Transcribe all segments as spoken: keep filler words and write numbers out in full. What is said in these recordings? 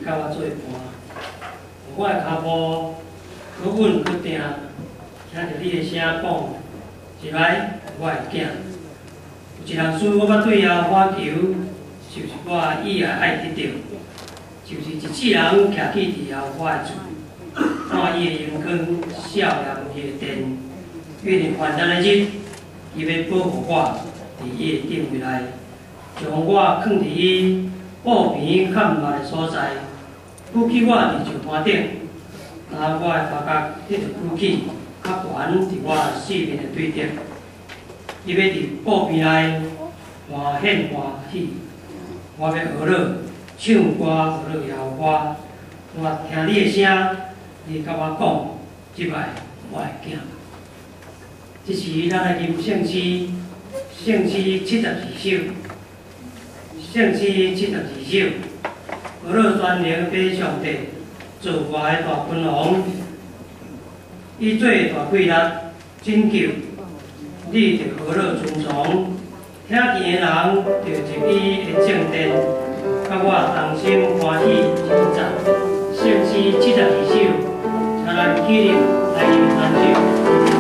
甲我做伴。我的脚步可稳可定，听着你的声讲，一来我的囝。有一件事我捌对后反求，就是我以后爱得到，就是一世人徛起伫后我的厝，看伊的阳光，笑脸伊的电，愿意患难的日，伊要保护我伫伊的顶位内，将我放伫伊布边较密的所在，举起我伫石盘顶，拿我的头壳迄着举起较悬伫我四面的对顶。伊要伫布边内欢献欢喜，我要学了唱歌，学了摇歌，我听你的声，你甲我讲，即摆我的囝。这是咱的吟圣诗，圣诗七十二首，圣诗七十二首，学了专灵给上帝做我的大君王，伊做大贵力拯救。你着学了遵从，听见的人着入伊的正殿，甲我同心欢喜称赞。圣诗七十二首，请咱起立来吟三首。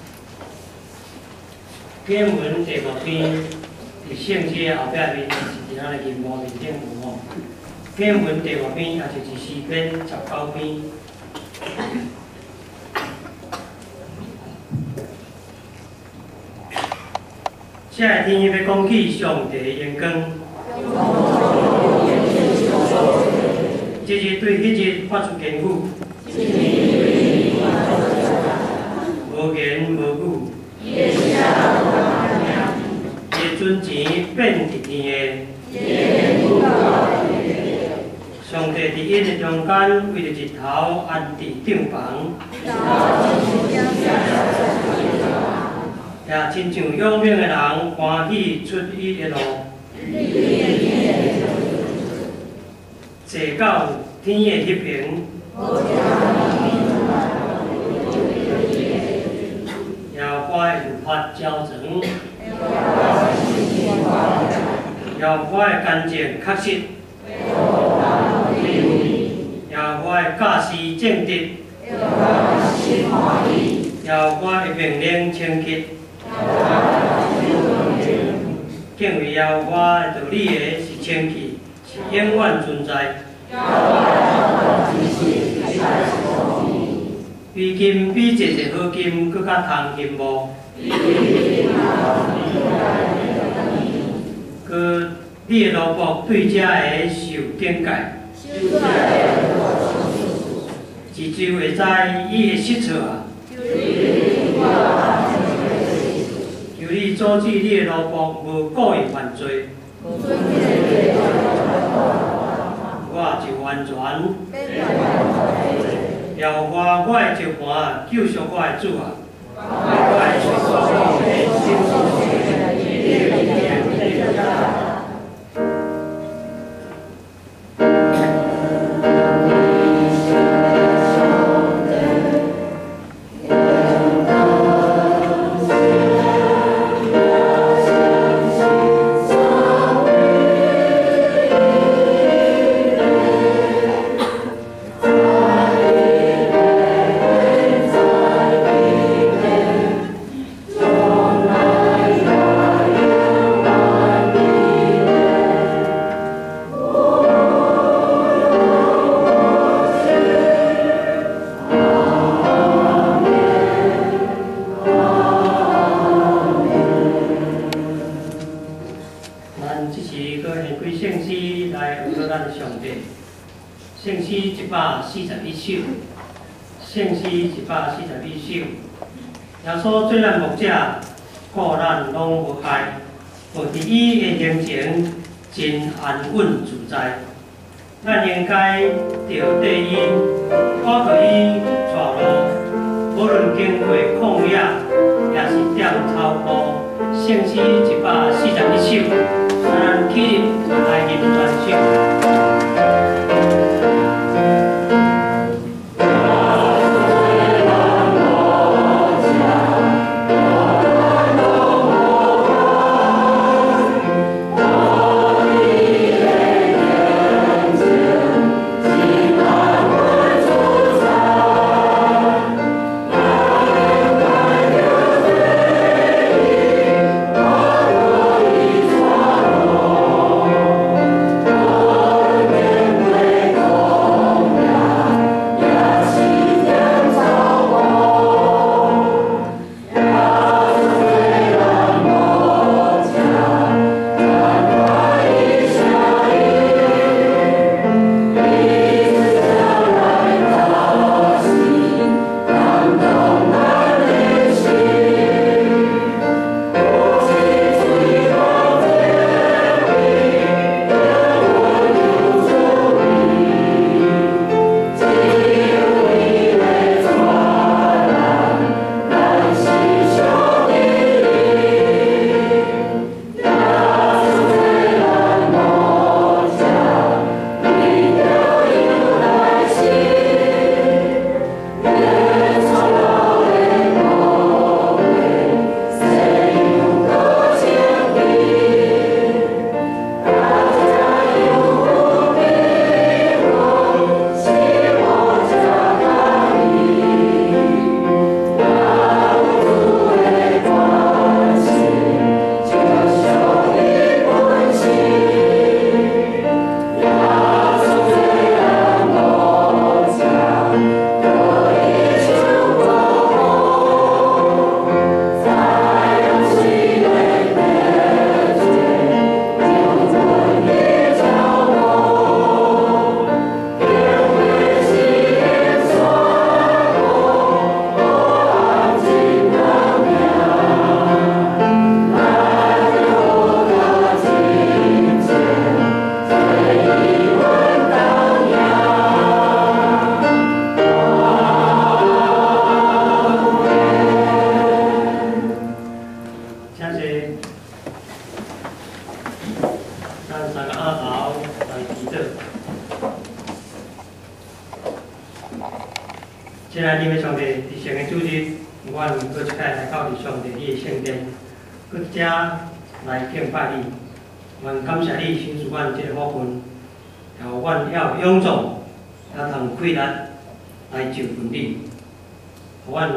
经文第五篇，伫圣经后壁面是一咱的银幕面顶有吼。经文第五篇也就是诗篇十九篇。这个天要讲起上帝的眼光，这是对迄日发出坚苦，无言无语，伊的尊钱变直天的。上帝伫伊的中间，为着日头安置帐篷。也亲像仰命的人欢喜出伊的路，坐到天的迄边，摇花的如法照常，摇花的干净确实，摇花的教示正直，摇花的命令清洁。敬畏耶和华的道理的是清气，是永远存在。比金比一个好金，搁较通金无。搁你的奴仆对遮个受警戒。一周会知伊的失策啊。求你阻止你的奴仆无故意犯罪，我就完全摇花我的石盘，救赎我的主啊！我的圣诗一百四十一首，圣诗一百四十一首。耶稣做咱牧者，顾咱拢无害，无伫伊的行程真安稳自在。咱应该着缀伊，靠着伊带路，无论经过旷野，也是踮草坡。圣诗一百四十一首，咱起立来吟全首。 Oh 阮三个阿头来祈祷。亲爱的上帝，伫上个主日，阮搁一摆来到伫上帝你的圣殿，搁遮来敬拜你。阮感谢你赏赐阮即个福分，然后阮要有勇壮，也通气力来就近你。互阮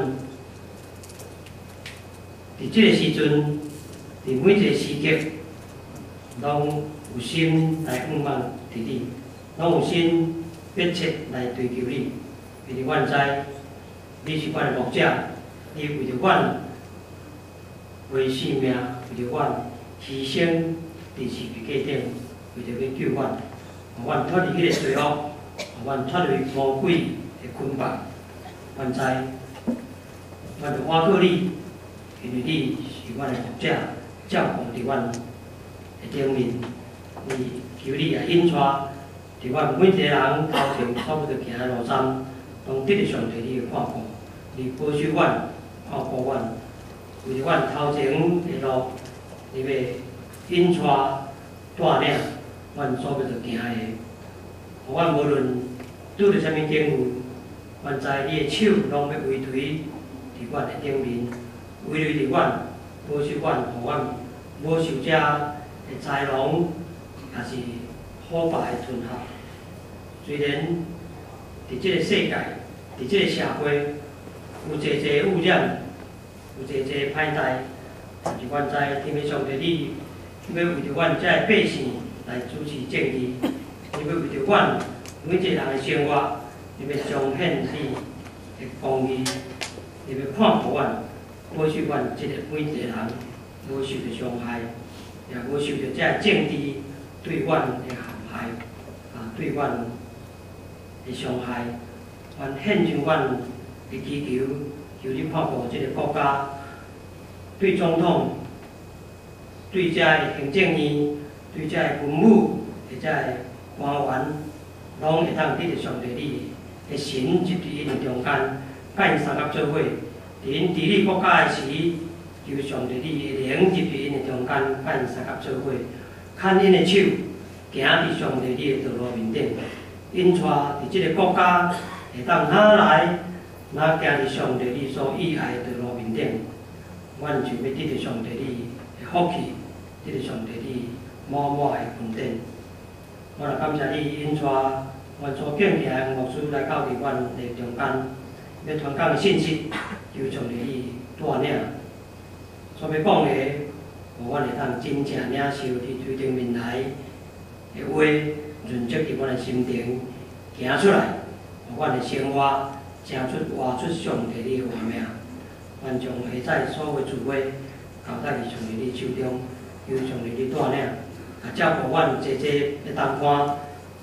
伫即个时阵，伫每一个时刻，拢有心来仰望伫你，拢有心迫切来追求你。因为阮知，你是阮的牧者，你为着阮为性命，为着阮牺牲伫十字架顶，为着要救阮，互阮脱离迄个罪恶，互阮脱离魔鬼的捆绑。阮知，阮着倚靠你，因为你是阮的牧者，照顾伫阮的顶面。你求你也引带伫阮每一个人头前所要着行的路站。拢得着上帝你的看顾，你保守阮、看顾阮，为着阮头前的路，你要引带带领阮所要着行的，互阮无论拄着啥物境遇，阮知你的手拢要围垂伫阮的顶面，围绕伫阮，保守阮，互阮无受遮的豺狼，也是好败的吞合。虽然伫即个世界，伫即个社会，有侪侪污染，有侪侪歹代，但是阮知天父上帝你，你要为着阮遮个百姓来主持正义，你要为着阮每一个人的生活，你要彰显你的公义，你要看顾阮，保守阮即个每一个人，无受着伤害，也无受着遮个政治对阮的陷害，啊，对阮的伤害，阮献上阮的祈求，求你看顾即个国家，对总统、对遮个行政院、对遮个军武、或者个官员，拢会当得着上帝你的神入伫因的中间，甲因三合做伙，伫因治理国家的时，求上帝你的灵入伫因的中间，甲因三合做伙，牵因的手，行伫上帝你的道路面顶。因带伫即个国家会当哪来哪行伫上帝你所喜爱的道路面顶，阮就要得着上帝你的福气，得着上帝你满满的恩典。我也感谢你因带阮所敬敬的牧师来到伫阮的中间，要传讲的信息，求上帝你带领，所要讲的，互阮会当真正领受伫推顶面来的话。润泽伫阮的心田，行出来，互阮的生活成出活出上帝你的画面。阮将下载所有的智慧交代伫上帝你手中，由上帝你带领，也照顾阮坐坐要当看，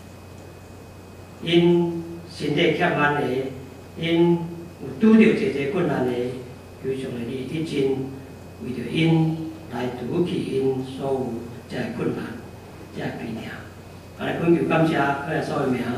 因身体欠安的，因有拄着坐坐困难的，由上帝你一真为着因来拄起因所有遮个困难、遮个病痛。我来恳求感谢，我来所有名。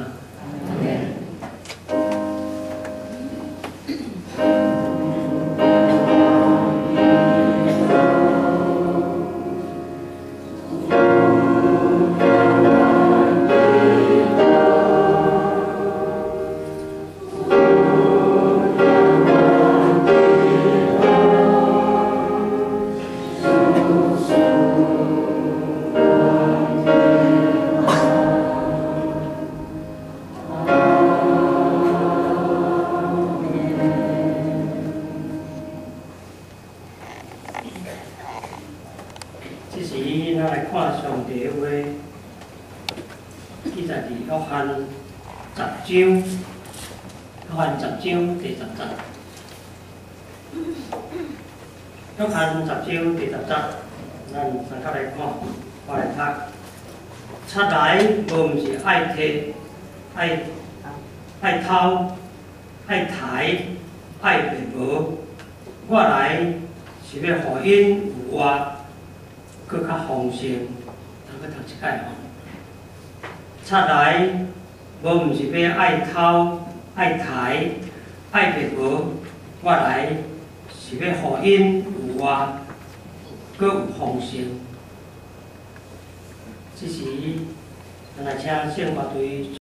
这时，咱来看上帝的话，记载伫约翰十章，约翰十章第十节。约翰十章第十节，咱三脚来看，我来读。出来无毋是爱摕、爱爱偷、爱抬、爱掠无，我来是要互因有活。搁较丰盛，通去读一摆吼。出来，无毋是要爱偷、爱抬、爱掠无，我来是要互因有活，搁有丰盛。 即时来请宪法队。